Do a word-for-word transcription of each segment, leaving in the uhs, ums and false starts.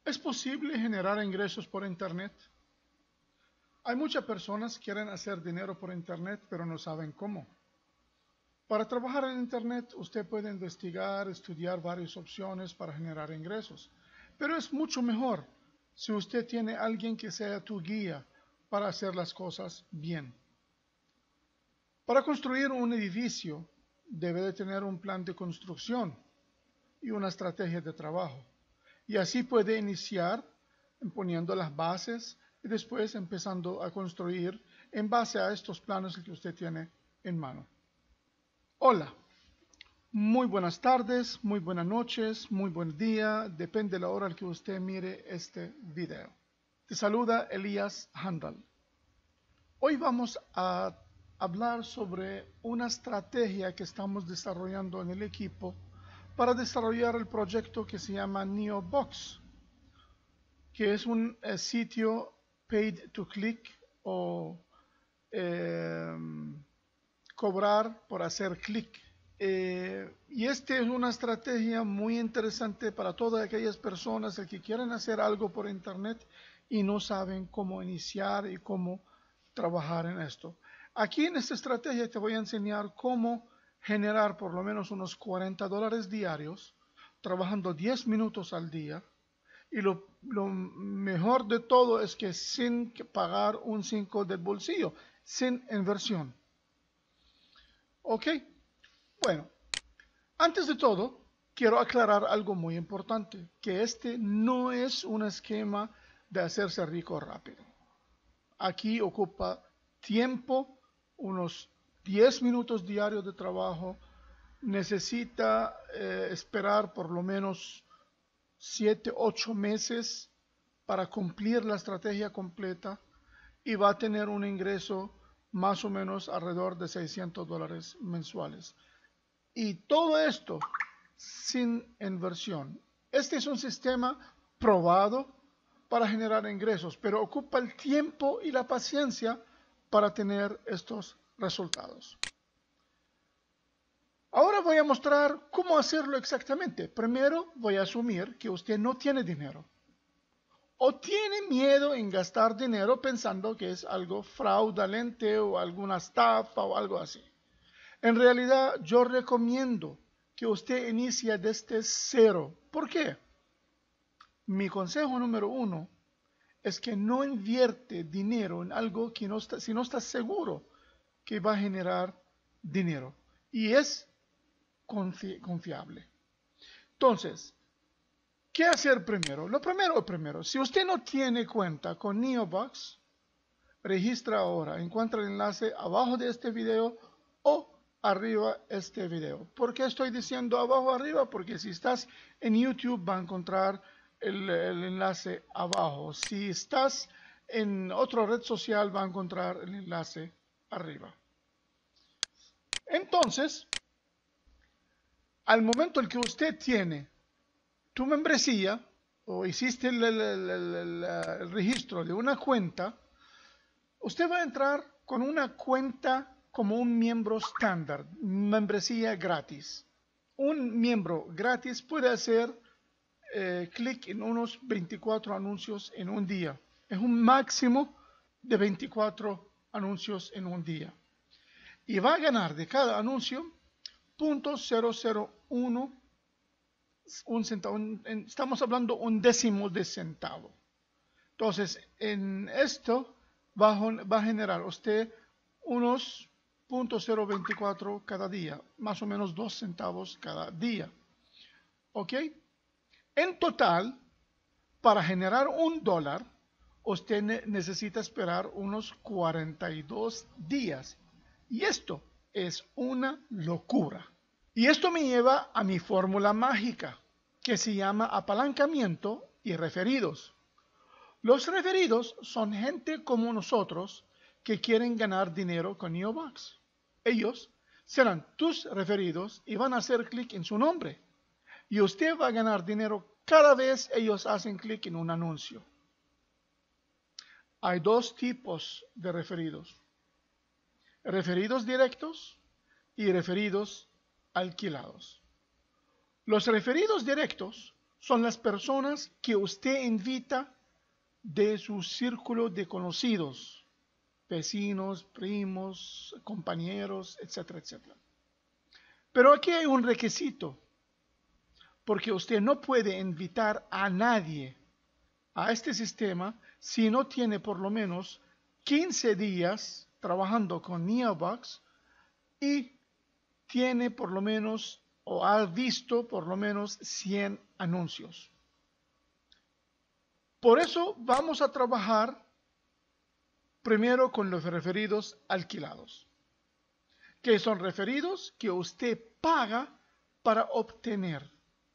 ¿Es posible generar ingresos por Internet? Hay muchas personas que quieren hacer dinero por Internet, pero no saben cómo. Para trabajar en Internet, usted puede investigar, estudiar varias opciones para generar ingresos. Pero es mucho mejor si usted tiene a alguien que sea tu guía para hacer las cosas bien. Para construir un edificio, debe de tener un plan de construcción y una estrategia de trabajo. Y así puede iniciar poniendo las bases y después empezando a construir en base a estos planes que usted tiene en mano. Hola, muy buenas tardes, muy buenas noches, muy buen día, depende de la hora en que usted mire este video. Te saluda Elías Handal. Hoy vamos a hablar sobre una estrategia que estamos desarrollando en el equipo para desarrollar el proyecto que se llama NeoBox, que es un eh, sitio paid to click o eh, cobrar por hacer clic. Eh, y esta es una estrategia muy interesante para todas aquellas personas que quieren hacer algo por internet y no saben cómo iniciar y cómo trabajar en esto. Aquí en esta estrategia te voy a enseñar cómo generar por lo menos unos cuarenta dólares diarios, trabajando diez minutos al día. Y lo, lo mejor de todo es que sin pagar un cinco del bolsillo, sin inversión. ¿Ok? Bueno, antes de todo, quiero aclarar algo muy importante, que este no es un esquema de hacerse rico rápido. Aquí ocupa tiempo, unos diez minutos diarios de trabajo, necesita eh, esperar por lo menos siete, ocho meses para cumplir la estrategia completa y va a tener un ingreso más o menos alrededor de seiscientos dólares mensuales. Y todo esto sin inversión. Este es un sistema probado para generar ingresos, pero ocupa el tiempo y la paciencia para tener estos resultados. Ahora voy a mostrar cómo hacerlo exactamente. Primero voy a asumir que usted no tiene dinero o tiene miedo en gastar dinero pensando que es algo fraudulento o alguna estafa o algo así. En realidad yo recomiendo que usted inicie desde cero. ¿Por qué? Mi consejo número uno es que no invierte dinero en algo que no está, si no está seguro que va a generar dinero. Y es confi confiable. Entonces, ¿qué hacer primero? Lo primero, primero, si usted no tiene cuenta con NeoBox, registra ahora. Encuentra el enlace abajo de este video o arriba este video. ¿Por qué estoy diciendo abajo arriba? Porque si estás en YouTube va a encontrar el, el enlace abajo. Si estás en otra red social va a encontrar el enlace arriba. Entonces, al momento en que usted tiene tu membresía o hiciste el, el, el, el, el registro de una cuenta, usted va a entrar con una cuenta como un miembro estándar, membresía gratis. Un miembro gratis puede hacer eh, clic en unos veinticuatro anuncios en un día. Es un máximo de veinticuatro anuncios en un día. Y va a ganar de cada anuncio punto cero cero uno un centavo. Un, en, estamos hablando un décimo de centavo. Entonces, en esto va a, va a generar usted unos punto cero veinticuatro cada día, más o menos dos centavos cada día. ¿Ok? En total, para generar un dólar, usted ne necesita esperar unos cuarenta y dos días. Y esto es una locura. Y esto me lleva a mi fórmula mágica, que se llama apalancamiento y referidos. Los referidos son gente como nosotros que quieren ganar dinero con NeoBox. Ellos serán tus referidos y van a hacer clic en su nombre. Y usted va a ganar dinero cada vez ellos hacen clic en un anuncio. Hay dos tipos de referidos. Referidos directos y referidos alquilados. Los referidos directos son las personas que usted invita de su círculo de conocidos, vecinos, primos, compañeros, etcétera, etcétera. Pero aquí hay un requisito, porque usted no puede invitar a nadie a este sistema si no tiene por lo menos quince días trabajando con Neobox y tiene por lo menos o ha visto por lo menos cien anuncios. Por eso vamos a trabajar primero con los referidos alquilados, que son referidos que usted paga para obtener.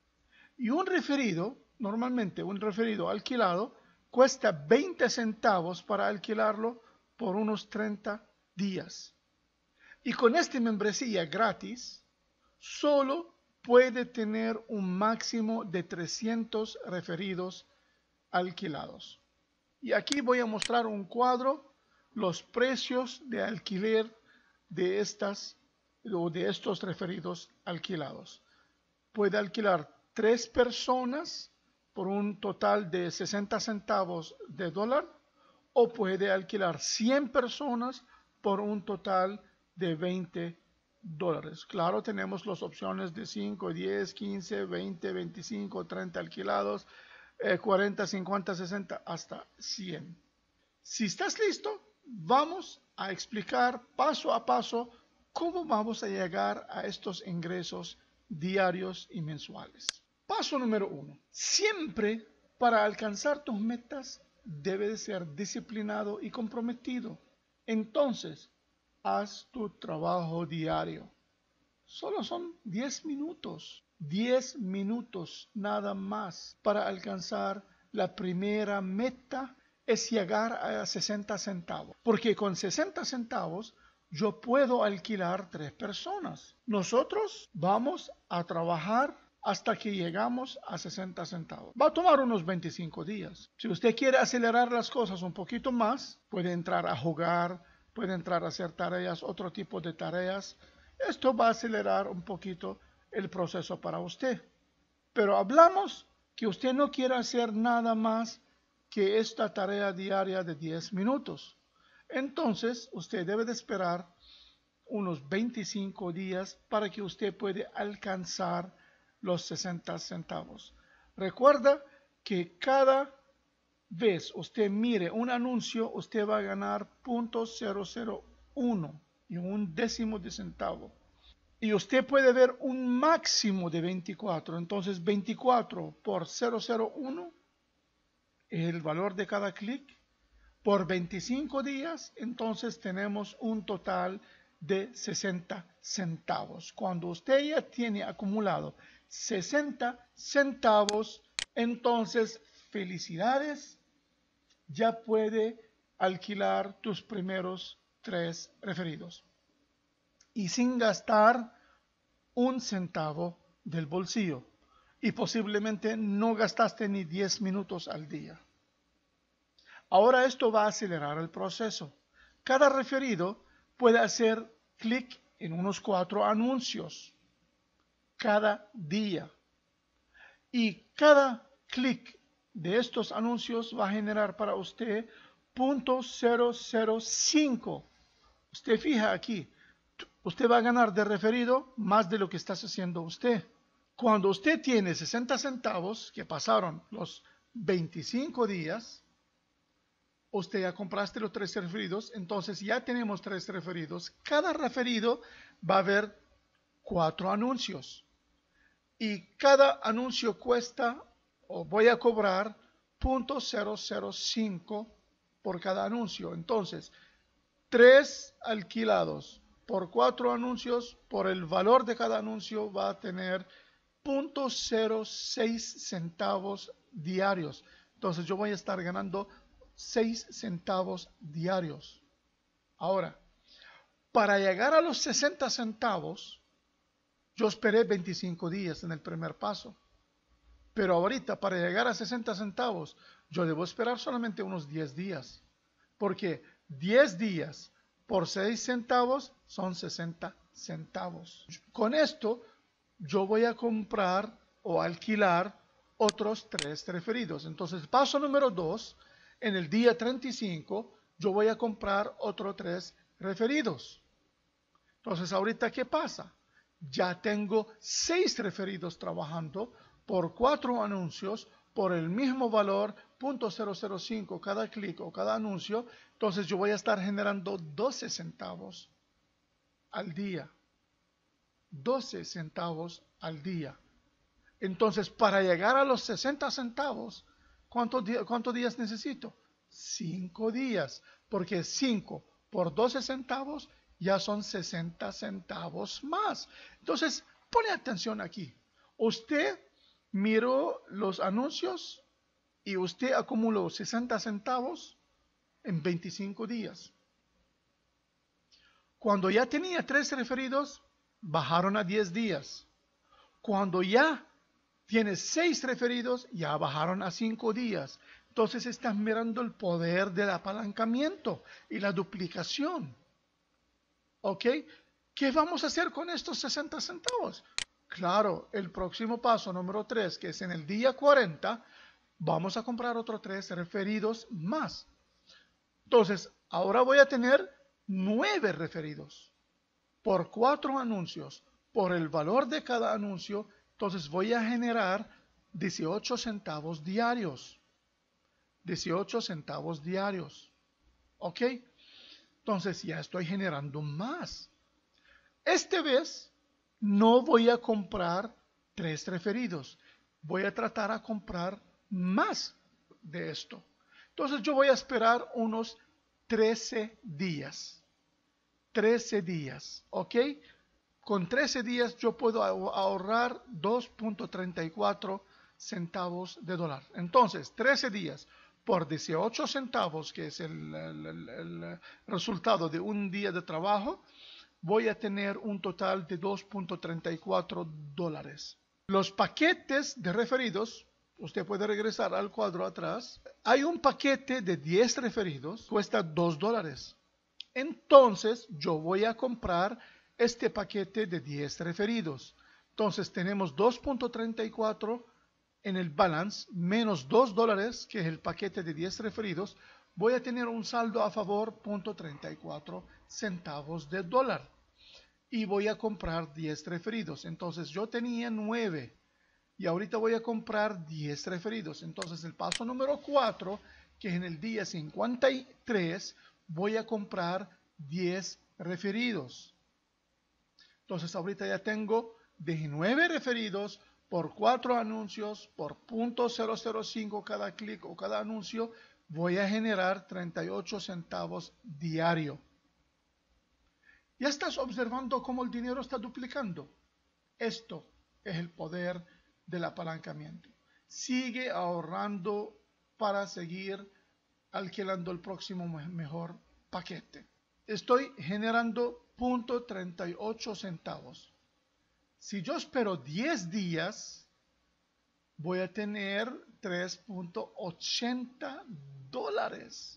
Y un referido, normalmente un referido alquilado, cuesta veinte centavos para alquilarlo por unos treinta días. Y con esta membresía gratis, solo puede tener un máximo de trescientos referidos alquilados. Y aquí voy a mostrar un cuadro, los precios de alquiler de estas o de estos referidos alquilados. Puede alquilar tres personas por un total de sesenta centavos de dólar, o puede alquilar cien personas por un total de veinte dólares. Claro, tenemos las opciones de cinco, diez, quince, veinte, veinticinco, treinta alquilados, eh, cuarenta, cincuenta, sesenta, hasta cien. Si estás listo, vamos a explicar paso a paso cómo vamos a llegar a estos ingresos diarios y mensuales. Paso número uno. Siempre para alcanzar tus metas debes de ser disciplinado y comprometido. Entonces, haz tu trabajo diario. Solo son diez minutos. diez minutos nada más para alcanzar la primera meta, es llegar a sesenta centavos. Porque con sesenta centavos yo puedo alquilar tres personas. Nosotros vamos a trabajar hasta que llegamos a sesenta centavos. Va a tomar unos veinticinco días. Si usted quiere acelerar las cosas un poquito más, puede entrar a jugar, puede entrar a hacer tareas, otro tipo de tareas. Esto va a acelerar un poquito el proceso para usted. Pero hablamos que usted no quiere hacer nada más que esta tarea diaria de diez minutos. Entonces, usted debe de esperar unos veinticinco días para que usted pueda alcanzar los sesenta centavos. Recuerda que cada vez usted mire un anuncio, usted va a ganar punto cero cero uno y un décimo de centavo. Y usted puede ver un máximo de veinticuatro. Entonces, veinticuatro por cero cero uno es el valor de cada clic. Por veinticinco días, entonces tenemos un total de sesenta centavos. Cuando usted ya tiene acumulado sesenta centavos, entonces felicidades, ya puede alquilar tus primeros tres referidos y sin gastar un centavo del bolsillo, y posiblemente no gastaste ni diez minutos al día. Ahora esto va a acelerar el proceso. Cada referido puede hacer clic en unos cuatro anuncios cada día. Y cada clic de estos anuncios va a generar para usted punto cero cero cinco. Usted fija aquí, usted va a ganar de referido más de lo que está haciendo usted. Cuando usted tiene sesenta centavos, que pasaron los veinticinco días, usted ya compraste los tres referidos, entonces ya tenemos tres referidos. Cada referido va a haber cuatro anuncios. Y cada anuncio cuesta, o voy a cobrar, punto cero cero cinco por cada anuncio. Entonces, tres alquilados por cuatro anuncios, por el valor de cada anuncio va a tener punto cero seis centavos diarios. Entonces yo voy a estar ganando seis centavos diarios. Ahora, para llegar a los sesenta centavos, yo esperé veinticinco días en el primer paso. Pero ahorita, para llegar a sesenta centavos, yo debo esperar solamente unos diez días. Porque diez días por seis centavos son sesenta centavos. Con esto, yo voy a comprar o alquilar otros tres referidos. Entonces, paso número dos, en el día treinta y cinco, yo voy a comprar otros tres referidos. Entonces, ahorita, ¿qué pasa? Ya tengo seis referidos trabajando por cuatro anuncios por el mismo valor, punto cero cero cinco cada clic o cada anuncio. Entonces, yo voy a estar generando doce centavos al día. doce centavos al día. Entonces, para llegar a los sesenta centavos, ¿cuántos, cuántos días necesito? cinco días, porque cinco por doce centavos ya son sesenta centavos más. Entonces, pone atención aquí. Usted miró los anuncios y usted acumuló sesenta centavos en veinticinco días. Cuando ya tenía tres referidos, bajaron a diez días. Cuando ya tienes seis referidos, ya bajaron a cinco días. Entonces estás mirando el poder del apalancamiento y la duplicación. ¿Ok? ¿Qué vamos a hacer con estos sesenta centavos? Claro, el próximo paso, número tres, que es en el día cuarenta, vamos a comprar otros tres referidos más. Entonces, ahora voy a tener nueve referidos por cuatro anuncios, por el valor de cada anuncio. Entonces voy a generar dieciocho centavos diarios. dieciocho centavos diarios. ¿Ok? Entonces ya estoy generando más. Esta vez no voy a comprar tres referidos. Voy a tratar a comprar más de esto. Entonces yo voy a esperar unos trece días. trece días. ¿Ok? Con trece días yo puedo ahorrar dos punto treinta y cuatro centavos de dólar. Entonces, trece días por dieciocho centavos, que es el, el, el, el resultado de un día de trabajo, voy a tener un total de dos punto treinta y cuatro dólares. Los paquetes de referidos, usted puede regresar al cuadro atrás. Hay un paquete de diez referidos, cuesta dos dólares. Entonces, yo voy a comprar este paquete de diez referidos. Entonces, tenemos dos punto treinta y cuatro en el balance, menos dos dólares, que es el paquete de diez referidos. Voy a tener un saldo a favor, punto treinta y cuatro centavos de dólar. Y voy a comprar diez referidos. Entonces, yo tenía nueve. Y ahorita voy a comprar diez referidos. Entonces, el paso número cuatro, que es en el día cincuenta y tres, voy a comprar diez referidos. Entonces ahorita ya tengo diecinueve referidos por cuatro anuncios, por punto cero cero cinco cada clic o cada anuncio, voy a generar treinta y ocho centavos diario. Ya estás observando cómo el dinero está duplicando. Esto es el poder del apalancamiento. Sigue ahorrando para seguir alquilando el próximo mejor paquete. Estoy generando punto treinta y ocho centavos. Si yo espero diez días, voy a tener tres punto ochenta dólares.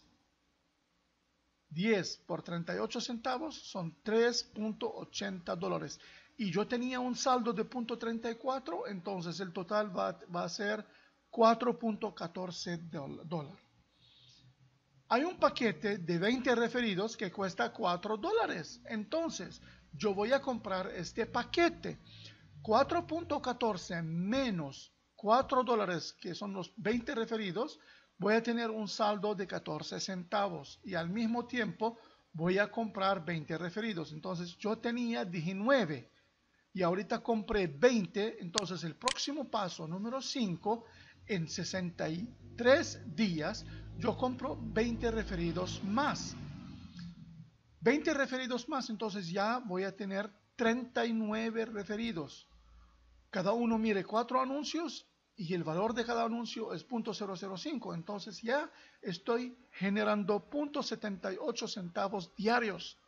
diez por treinta y ocho centavos son tres punto ochenta dólares. Y yo tenía un saldo de punto treinta y cuatro, entonces el total va, va a ser cuatro punto catorce dólares. Hay un paquete de veinte referidos que cuesta cuatro dólares. Entonces, yo voy a comprar este paquete. cuatro punto catorce menos cuatro dólares, que son los veinte referidos, voy a tener un saldo de catorce centavos. Y al mismo tiempo, voy a comprar veinte referidos. Entonces, yo tenía diecinueve. Y ahorita compré veinte. Entonces, el próximo paso, número cinco, en sesenta y tres días, yo compro veinte referidos más. veinte referidos más, entonces ya voy a tener treinta y nueve referidos. Cada uno mire cuatro anuncios y el valor de cada anuncio es punto cero cero cinco. Entonces ya estoy generando punto setenta y ocho centavos diarios.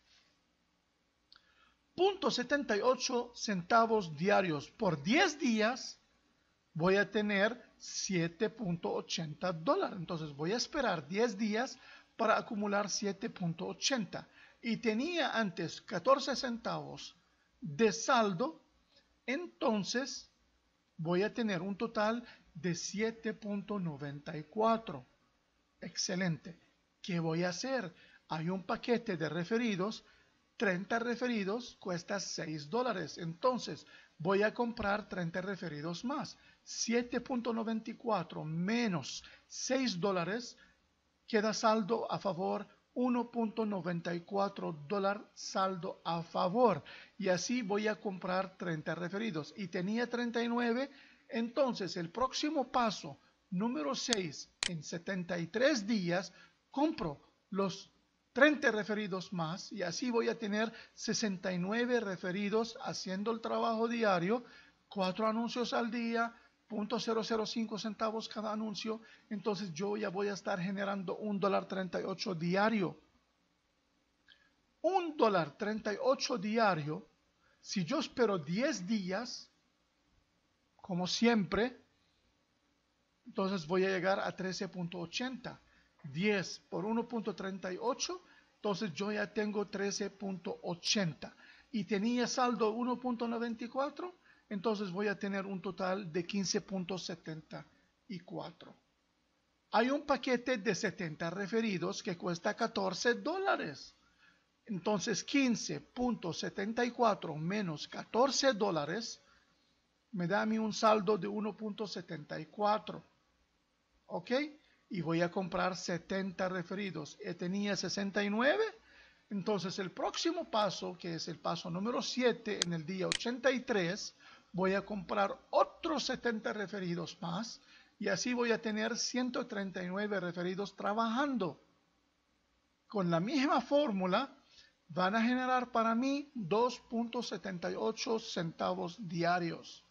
punto setenta y ocho centavos diarios por diez días. Voy a tener siete punto ochenta dólares. Entonces voy a esperar diez días para acumular siete punto ochenta. Y tenía antes catorce centavos de saldo. Entonces voy a tener un total de siete punto noventa y cuatro. Excelente. ¿Qué voy a hacer? Hay un paquete de referidos, treinta referidos cuesta seis dólares. Entonces voy a comprar treinta referidos más. siete punto noventa y cuatro menos seis dólares, queda saldo a favor uno punto noventa y cuatro dólares saldo a favor. Y así voy a comprar treinta referidos. Y tenía treinta y nueve. Entonces el próximo paso, número seis, en setenta y tres días, compro los treinta referidos más. Y así voy a tener sesenta y nueve referidos haciendo el trabajo diario. Cuatro anuncios al día. punto cero cero cinco centavos cada anuncio, entonces yo ya voy a estar generando un dólar treinta y ocho diario. Un dólar treinta y ocho diario, si yo espero diez días, como siempre, entonces voy a llegar a trece punto ochenta. diez por uno punto treinta y ocho, entonces yo ya tengo trece punto ochenta. Y tenía saldo uno punto noventa y cuatro, entonces voy a tener un total de quince punto setenta y cuatro. Hay un paquete de setenta referidos que cuesta catorce dólares. Entonces quince punto setenta y cuatro menos catorce dólares me da a mí un saldo de uno punto setenta y cuatro. ¿Ok? Y voy a comprar setenta referidos. Y tenía sesenta y nueve. Entonces el próximo paso, que es el paso número siete, en el día ochenta y tres, voy a comprar otros setenta referidos más y así voy a tener ciento treinta y nueve referidos trabajando. Con la misma fórmula van a generar para mí dos punto setenta y ocho centavos diarios.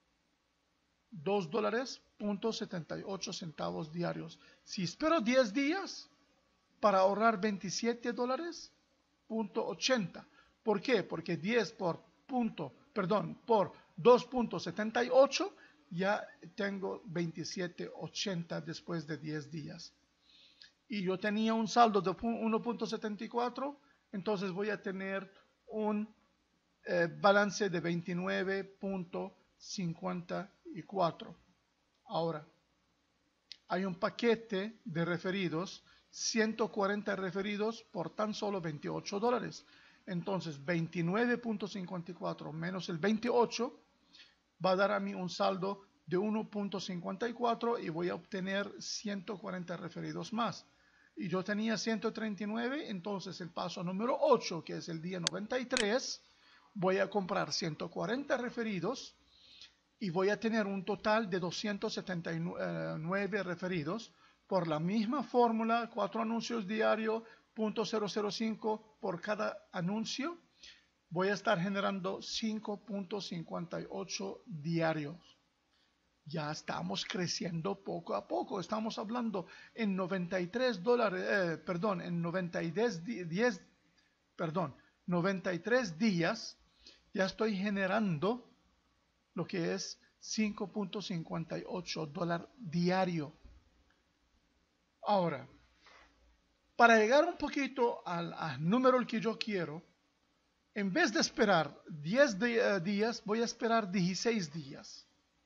dos dólares punto setenta y ocho centavos diarios. Si espero diez días para ahorrar veintisiete dólares punto ochenta. ¿Por qué? Porque diez por punto, perdón, por dos punto setenta y ocho ya tengo veintisiete ochenta después de diez días. Y yo tenía un saldo de uno punto setenta y cuatro, entonces voy a tener un eh, balance de veintinueve punto cincuenta y cuatro. Ahora, hay un paquete de referidos, ciento cuarenta referidos por tan solo veintiocho dólares. Entonces, veintinueve punto cincuenta y cuatro menos el veintiocho va a dar a mí un saldo de uno punto cincuenta y cuatro y voy a obtener ciento cuarenta referidos más. Y yo tenía ciento treinta y nueve, entonces el paso número ocho, que es el día noventa y tres, voy a comprar ciento cuarenta referidos y voy a tener un total de doscientos setenta y nueve referidos por la misma fórmula, cuatro anuncios diarios, punto cero cero cinco por cada anuncio. Voy a estar generando cinco punto cincuenta y ocho diarios. Ya estamos creciendo poco a poco. Estamos hablando en noventa y tres dólares, eh, perdón, en noventa y diez, perdón, noventa y tres días ya estoy generando lo que es cinco punto cincuenta y ocho dólares diario. Ahora, para llegar un poquito al, al número que yo quiero, en vez de esperar diez días, voy a esperar dieciséis días.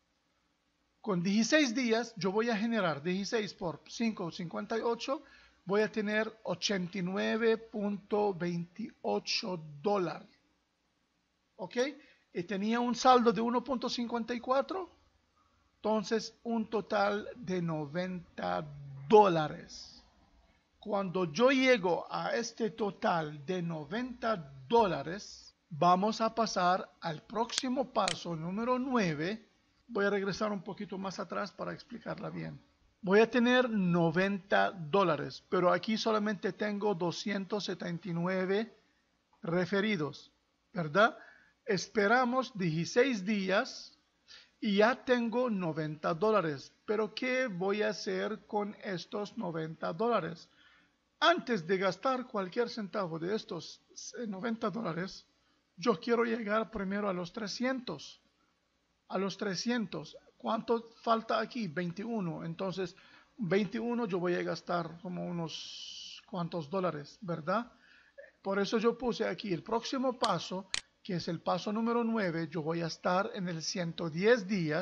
Con dieciséis días, yo voy a generar dieciséis por cinco, cincuenta y ocho, voy a tener ochenta y nueve punto veintiocho dólares. ¿Ok? Y tenía un saldo de uno punto cincuenta y cuatro, entonces un total de noventa dólares. Cuando yo llego a este total de noventa dólares, vamos a pasar al próximo paso, número nueve. Voy a regresar un poquito más atrás para explicarla bien. Voy a tener noventa dólares, pero aquí solamente tengo doscientos setenta y nueve referidos, ¿verdad? Esperamos dieciséis días y ya tengo noventa dólares. Pero ¿qué voy a hacer con estos noventa dólares? Antes de gastar cualquier centavo de estos noventa dólares, yo quiero llegar primero a los trescientos. A los trescientos. ¿Cuánto falta aquí? veintiuno. Entonces, veintiuno yo voy a gastar como unos cuantos dólares, ¿verdad? Por eso yo puse aquí el próximo paso, que es el paso número nueve. Yo voy a estar en el ciento diez días.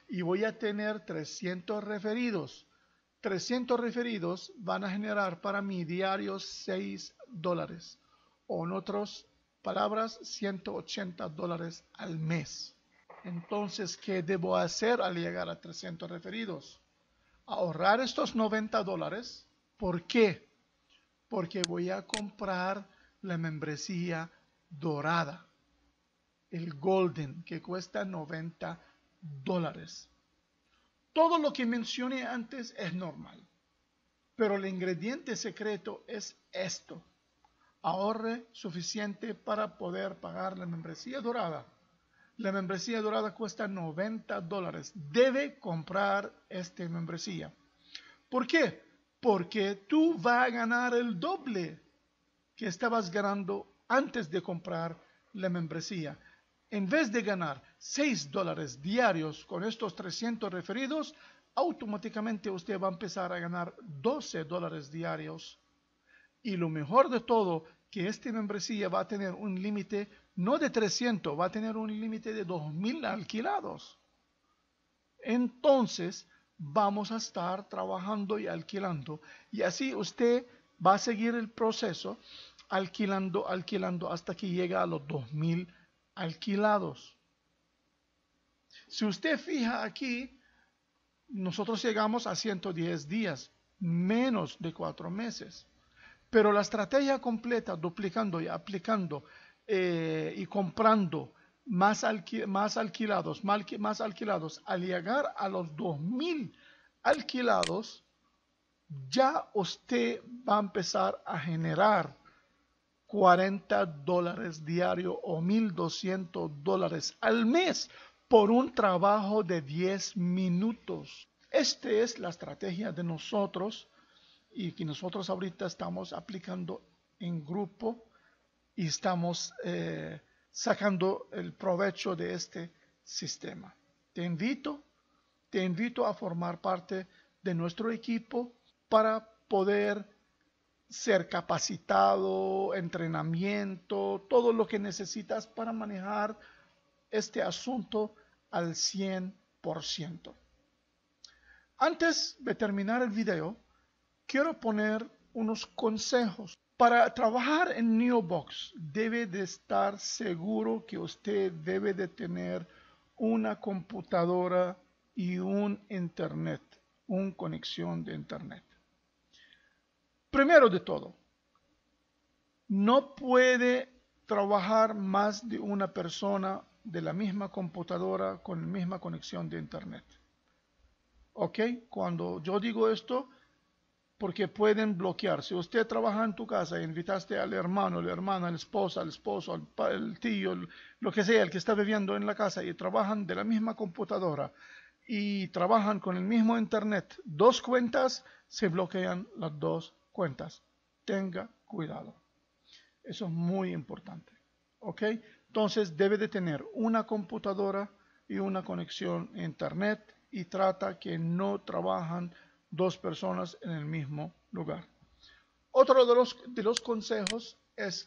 y voy a tener trescientos referidos. trescientos referidos van a generar para mí diarios seis dólares, o en otras palabras, ciento ochenta dólares al mes. Entonces, ¿qué debo hacer al llegar a trescientos referidos? Ahorrar estos noventa dólares. ¿Por qué? Porque voy a comprar la membresía dorada, el Golden, que cuesta noventa dólares. Todo lo que mencioné antes es normal, pero el ingrediente secreto es esto. Ahorre suficiente para poder pagar la membresía dorada. La membresía dorada cuesta noventa dólares. Debe comprar esta membresía. ¿Por qué? Porque tú vas a ganar el doble que estabas ganando antes de comprar la membresía. En vez de ganar seis dólares diarios con estos trescientos referidos, automáticamente usted va a empezar a ganar doce dólares diarios. Y lo mejor de todo, que esta membresía va a tener un límite no de trescientos, va a tener un límite de dos mil alquilados. Entonces, vamos a estar trabajando y alquilando. Y así usted va a seguir el proceso alquilando, alquilando hasta que llega a los dos mil alquilados. Si usted fija aquí, nosotros llegamos a ciento diez días, menos de cuatro meses. Pero la estrategia completa, duplicando y aplicando eh, y comprando más, alqui más alquilados, más, más alquilados, al llegar a los dos mil alquilados, ya usted va a empezar a generar cuarenta dólares diarios o mil doscientos dólares al mes por un trabajo de diez minutos. Esta es la estrategia de nosotros y que nosotros ahorita estamos aplicando en grupo y estamos eh, sacando el provecho de este sistema. Te invito, te invito a formar parte de nuestro equipo para poder ser capacitado, entrenamiento, todo lo que necesitas para manejar este asunto al cien por ciento. Antes de terminar el video, quiero poner unos consejos. Para trabajar en Neobox, debe de estar seguro que usted debe de tener una computadora y un internet, una conexión de internet. Primero de todo, no puede trabajar más de una persona de la misma computadora con la misma conexión de internet. ¿Ok? Cuando yo digo esto, porque pueden bloquear. Si usted trabaja en tu casa e invitaste al hermano, la hermana, la esposa, el esposo, el, el tío, el, lo que sea, el que está viviendo en la casa y trabajan de la misma computadora y trabajan con el mismo internet, dos cuentas, se bloquean las dos cuentas. Tenga cuidado. Eso es muy importante. ¿Ok? Entonces debe de tener una computadora y una conexión a internet y trata que no trabajan dos personas en el mismo lugar. Otro de los, de los consejos es,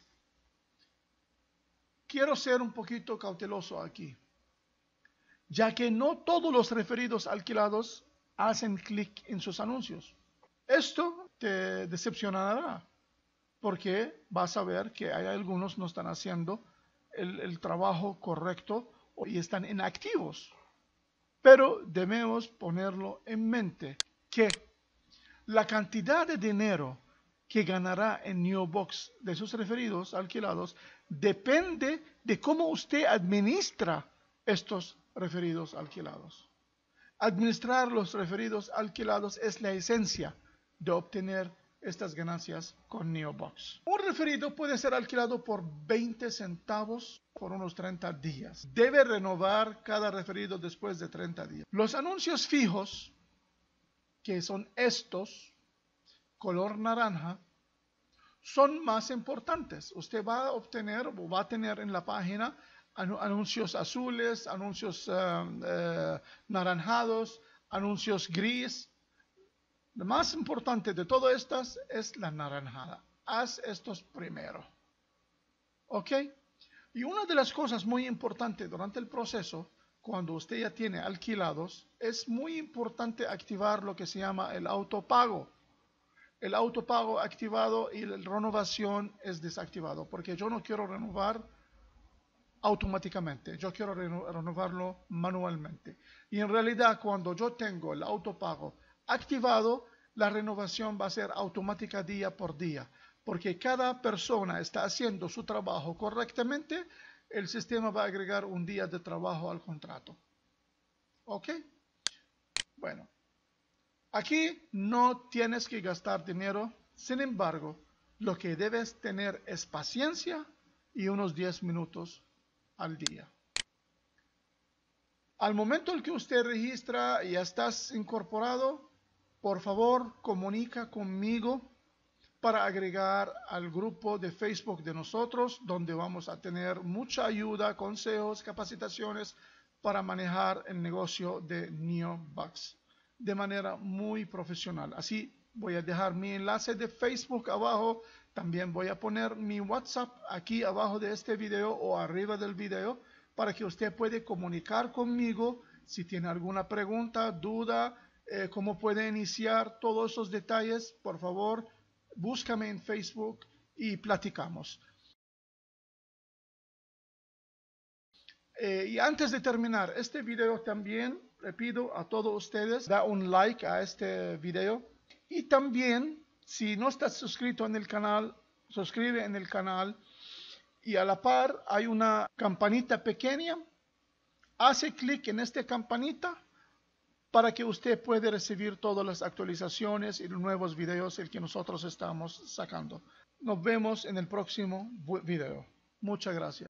quiero ser un poquito cauteloso aquí, ya que no todos los referidos alquilados hacen clic en sus anuncios. Esto te decepcionará, porque vas a ver que hay algunos no están haciendo el, el trabajo correcto y están inactivos. Pero debemos ponerlo en mente que la cantidad de dinero que ganará en Neobox de sus referidos alquilados depende de cómo usted administra estos referidos alquilados. Administrar los referidos alquilados es la esencia de obtener estas ganancias con Neobox. Un referido puede ser alquilado por veinte centavos por unos treinta días. Debe renovar cada referido después de treinta días. Los anuncios fijos, que son estos, color naranja, son más importantes. Usted va a obtener o va a tener en la página anuncios azules, anuncios uh, uh, naranjados, anuncios gris. Lo más importante de todas estas es la naranjada. Haz estos primero. ¿Ok? Y una de las cosas muy importantes durante el proceso cuando usted ya tiene alquilados, es muy importante activar lo que se llama el autopago. El autopago activado y la renovación es desactivado, porque yo no quiero renovar automáticamente, yo quiero reno renovarlo manualmente. Y en realidad, cuando yo tengo el autopago activado, la renovación va a ser automática día por día, porque cada persona está haciendo su trabajo correctamente, el sistema va a agregar un día de trabajo al contrato. ¿Ok? Bueno, aquí no tienes que gastar dinero, sin embargo, lo que debes tener es paciencia y unos diez minutos al día. Al momento en que usted registra y ya estás incorporado, por favor comunica conmigo para agregar al grupo de Facebook de nosotros, donde vamos a tener mucha ayuda, consejos, capacitaciones para manejar el negocio de NeoBucks de manera muy profesional. Así voy a dejar mi enlace de Facebook abajo, también voy a poner mi WhatsApp aquí abajo de este video o arriba del video para que usted pueda comunicar conmigo si tiene alguna pregunta, duda, eh, cómo puede iniciar, todos esos detalles, por favor, búscame en Facebook y platicamos. Eh, y antes de terminar este video también le pido a todos ustedes da un like a este video y también si no estás suscrito en el canal, suscribe en el canal y a la par hay una campanita pequeña, hace clic en esta campanita para que usted pueda recibir todas las actualizaciones y los nuevos videos el que nosotros estamos sacando. Nos vemos en el próximo video. Muchas gracias.